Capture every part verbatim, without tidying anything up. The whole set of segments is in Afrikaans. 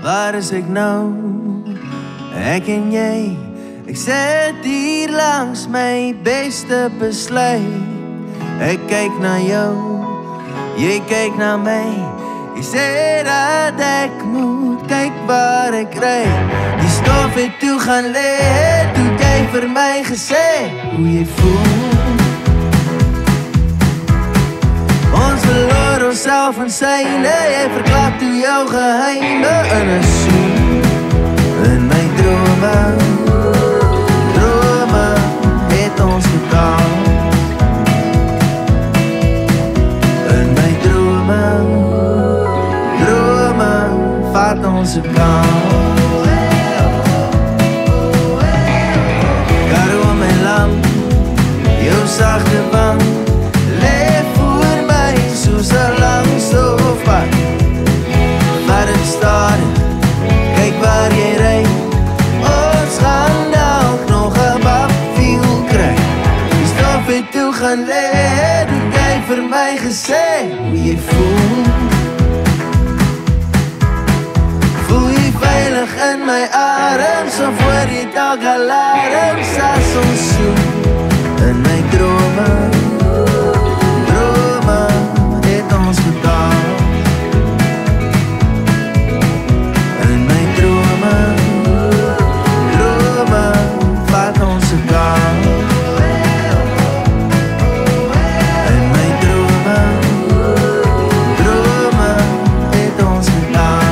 waar is ek nou? Ek en jy, ek sit hier langs my beste besluit. Ek kyk na jou, jy kyk na my. Jy sê dat ek moet kyk waar ek ry. Die stof het toe gaan lê, toe jy vir my gesê hoe jy voel. Ons verloor onsself in syne, jy verklap toe jou geheime in 'n soen. In my drome, drome het ons gedaan. In my drome, drome vat ons se kant. Karoo my lam, jou sagte wang, lê voor my soos 'n lang sofa. Maar het stadig, kyk waar jy ry. Ons gaan dalk nog 'n bakfiel kry. Die stof het toe gaan lê, het jy vir my gesê hoe jy voel. Voel jy veilig in my arms, of hoor jy dalk alarms as ons soen? In my drome, drome het ons gedaan. In my drome, drome vat ons se kant. In my drome, drome het ons gedaan.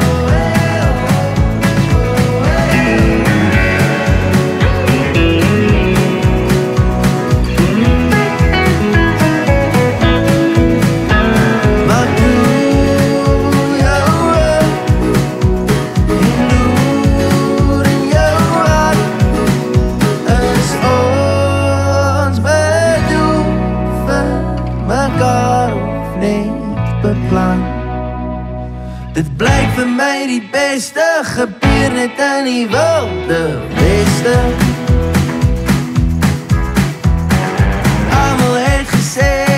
Maar toe jou oog, die loer in jou hart, is ons bedoel vir mekaar of net beplan. Dit blyk vir my die beste, gebeur net in die wilde weste. Almal het gesê